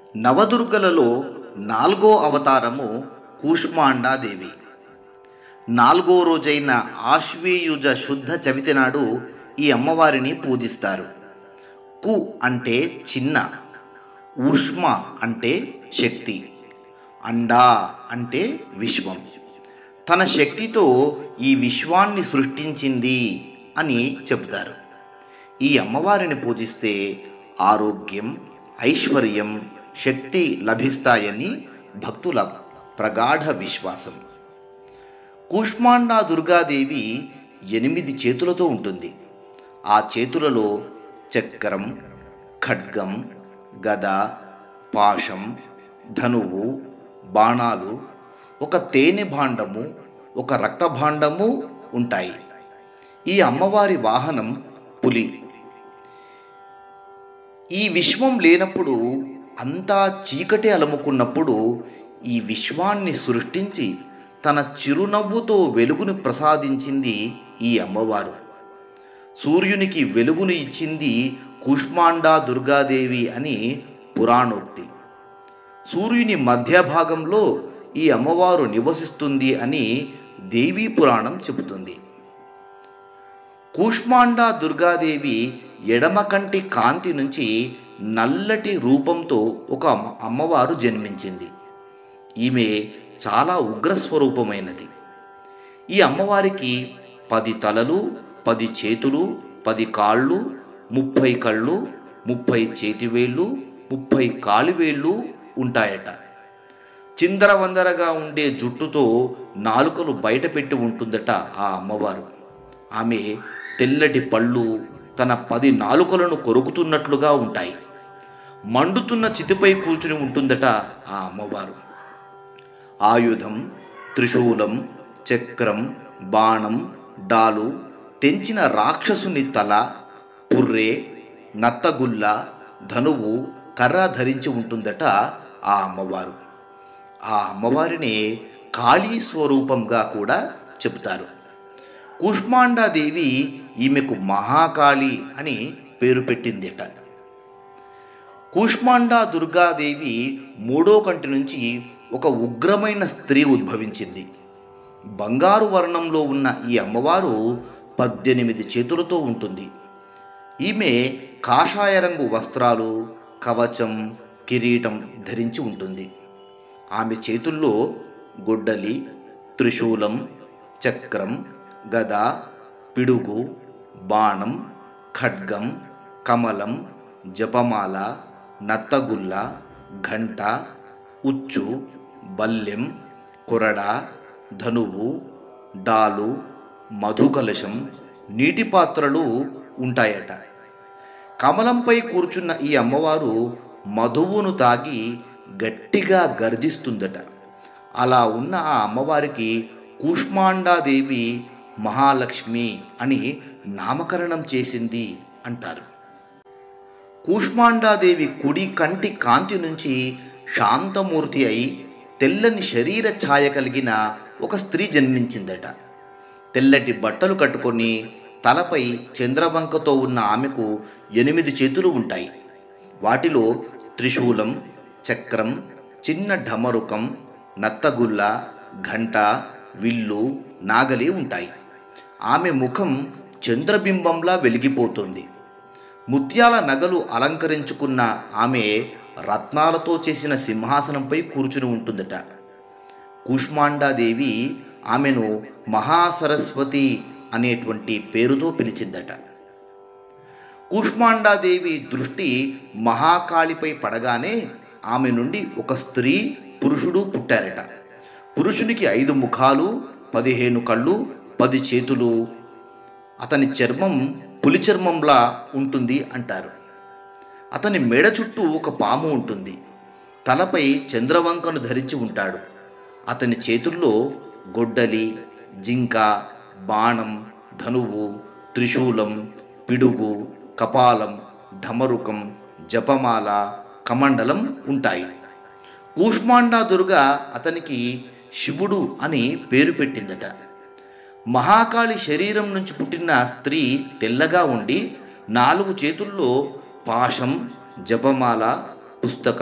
నవదుర్గలలో నాలుగో అవతారము కూష్మాండాదేవి. నాలుగో రోజైన ఆశ్వీయుజ శుద్ధ చవితి నాడు ఈ అమ్మవారిని పూజిస్తారు. కు అంటే చిన్న, ఊష్మ అంటే శక్తి, అండా అంటే విశ్వం. తన శక్తితో ఈ విశ్వాన్ని సృష్టించింది అని చెబుతారు. ఈ అమ్మవారిని పూజిస్తే ఆరోగ్యం, ఐశ్వర్యం, శక్తి లభిస్తాయని భక్తుల ప్రగాఢ విశ్వాసం. కూష్మాండా దుర్గాదేవి 8 చేతులతో ఉంటుంది. ఆ చేతులలో చక్రం, ఖడ్గం, గద, పాశం, ధనువు, బాణాలు, ఒక తేనె భాండము, ఒక రక్త భాండము ఉంటాయి. ఈ అమ్మవారి వాహనం పులి. ఈ విశ్వం లేనప్పుడు, అంతా చీకటి అలముకున్నప్పుడు ఈ విశ్వాన్ని సృష్టించి తన చిరునవ్వుతో వెలుగును ప్రసాదించింది ఈ అమ్మవారు. సూర్యునికి వెలుగును ఇచ్చింది కూష్మాండా దుర్గాదేవి అని పురాణోక్తి. సూర్యుని మధ్య భాగంలో ఈ అమ్మవారు నివసిస్తుంది అని దేవీ పురాణం చెబుతుంది. కూష్మాండా దుర్గాదేవి ఎడమ కంటి కాంతి నుంచి నల్లటి రూపంతో ఒక అమ్మవారు జన్మించింది. ఈమె చాలా ఉగ్రస్వరూపమైనది. ఈ అమ్మవారికి 10 తలలు, 10 చేతులు, 10 కాళ్ళు, 30 కళ్ళు, 30 చేతివేళ్ళు, 30 కాలివేళ్ళు ఉంటాయట. చిందరవందరగా ఉండే జుట్టుతో నాలుకలు బయట పెట్టి ఉంటుందట ఆ అమ్మవారు. ఆమె తెల్లటి పళ్ళు తన 10 నాలుకలను కొరుకుతున్నట్లుగా ఉంటాయి. మండుతున్న చితిపై కూర్చుని ఉంటుందట ఆ అమ్మవారు. ఆయుధం, త్రిశూలం, చక్రం, బాణం, డాలు, తెంచిన రాక్షసుని తల, పుర్రె, నత్తగుల్ల, ధనువు, కర్ర ధరించి ఉంటుందట ఆ అమ్మవారు. ఆ అమ్మవారిని కాళీ స్వరూపంగా కూడా చెబుతారు. కూష్మాండాదేవి ఈమెకు మహాకాళి అని పేరు పెట్టిందిట. కూష్మాండా దుర్గాదేవి 3వ కంటి నుంచి ఒక ఉగ్రమైన స్త్రీ ఉద్భవించింది. బంగారు వర్ణంలో ఉన్న ఈ అమ్మవారు 18 చేతులతో ఉంటుంది. ఈమె కాషాయ రంగు వస్త్రాలు, కవచం, కిరీటం ధరించి ఉంటుంది. ఆమె చేతుల్లో గొడ్డలి, త్రిశూలం, చక్రం, గద, పిడుగు, బాణం, ఖడ్గం, కమలం, జపమాల, నత్తగుల్ల, ఘంట, ఉచ్చు, బల్లెం, కొరడ, ధనువు, డాలు, మధుకలశం, నీటి పాత్రలు ఉంటాయట. కమలంపై కూర్చున్న ఈ అమ్మవారు మధువును తాగి గట్టిగా గర్జిస్తుందట. అలా ఉన్న ఆ అమ్మవారికి కూష్మాండాదేవి మహాలక్ష్మి అని నామకరణం చేసింది అంటారు. కూష్మాండాదేవి కుడి కంటి కాంతి నుంచి శాంతమూర్తి అయి తెల్లని శరీర ఛాయ కలిగిన ఒక స్త్రీ జన్మించిందట. తెల్లటి బట్టలు కట్టుకొని తలపై చంద్రవంకతో ఉన్న ఆమెకు 8 చేతులు ఉంటాయి. వాటిలో త్రిశూలం, చక్రం, చిన్న ఢమరుకం, నత్తగుల్ల, ఘంట, విల్లు, నాగలి ఉంటాయి. ఆమె ముఖం చంద్రబింబంలా వెలిగిపోతుంది. ముత్యాల నగలు అలంకరించుకున్న ఆమె రత్నాలతో చేసిన సింహాసనంపై కూర్చుని ఉంటుందట. కూష్మాండాదేవి ఆమెను మహాసరస్వతి అనేటువంటి పేరుతో పిలిచిందట. కూష్మాండాదేవి దృష్టి మహాకాళిపై పడగానే ఆమె నుండి ఒక స్త్రీ, పురుషుడు పుట్టారట. పురుషునికి 5 ముఖాలు, 15 కళ్ళు, 10 చేతులు. అతని చర్మం పులి చర్మంలా ఉంటుంది అంటారు. అతని మెడ చుట్టూ ఒక పాము ఉంటుంది. తలపై చంద్రవంకను ధరించి ఉంటాడు. అతని చేతుల్లో గొడ్డలి, జింక, బాణం, ధనువు, త్రిశూలం, పిడుగు, కపాలం, ఢమరుకం, జపమాల, కమండలం ఉంటాయి. కూష్మాండా దుర్గ అతనికి శివుడు అని పేరు పెట్టిందట. మహాకాళి శరీరం నుంచి పుట్టిన స్త్రీ తెల్లగా ఉండి 4 చేతుల్లో పాశం, జపమాల, పుస్తకం,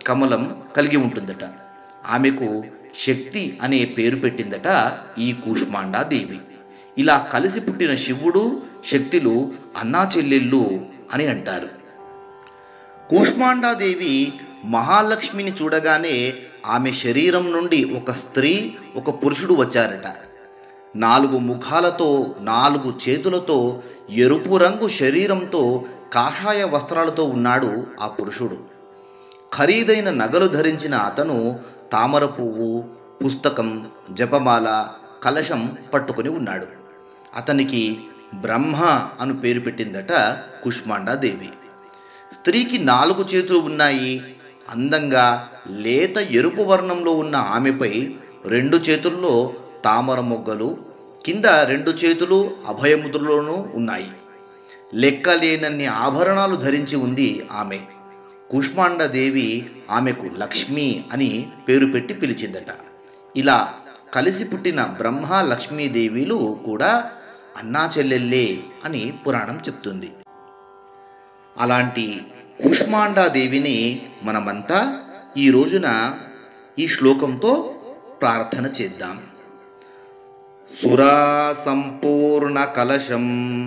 కమలం కలిగి ఉంటుందట. ఆమెకు శక్తి అనే పేరు పెట్టిందట ఈ కూష్మాండాదేవి. ఇలా కలిసి పుట్టిన శివుడు శక్తులు అన్నా చెల్లెళ్ళు అని అంటారు. కూష్మాండాదేవి మహాలక్ష్మిని చూడగానే ఆమె శరీరం నుండి ఒక స్త్రీ ఒక పురుషుడు వచ్చారట. 4 ముఖాలతో 4 చేతులతో ఎరుపు రంగు శరీరంతో కాషాయ వస్త్రాలతో ఉన్నాడు ఆ పురుషుడు. ఖరీదైన నగలు ధరించిన అతను తామర పువ్వు, పుస్తకం, జపమాల, కలశం పట్టుకొని ఉన్నాడు. అతనికి బ్రహ్మ అను పేరు పెట్టిందట కూష్మాండాదేవి. స్త్రీకి 4 చేతులు ఉన్నాయి. అందంగా లేత ఎరుపు వర్ణంలో ఉన్న ఆమెపై 2 చేతుల్లో తామర మొగ్గలు, కింద 2 చేతులు అభయముద్రలోనూ ఉన్నాయి. లెక్కలేనన్ని ఆభరణాలు ధరించి ఉంది ఆమె. కూష్మాండాదేవి ఆమెకు లక్ష్మి అని పేరు పెట్టి పిలిచిందట. ఇలా కలిసి పుట్టిన బ్రహ్మ లక్ష్మీదేవిలు కూడా అన్నా చెల్లెళ్ళే అని పురాణం చెప్తుంది. అలాంటి కూష్మాండాదేవిని మనమంతా ఈ రోజున ఈ శ్లోకంతో ప్రార్థన చేద్దాం. సురా సంపూర్ణ కలశం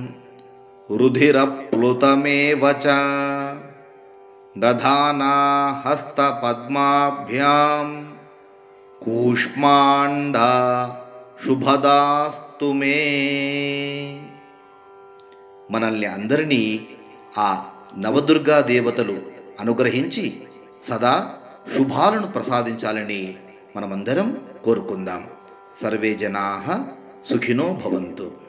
రుధిరప్లుతమేవ చ దధానా హస్త పద్మాభ్యాం కూష్మాండా శుభదాస్తు మే. మనల్ని అందరినీ ఆ నవదుర్గా దేవతలు అనుగ్రహించి సదా శుభాలను ప్రసాదించాలని మనమందరం కోరుకుందాం. సర్వే జనాః సుఖినో భవంతు.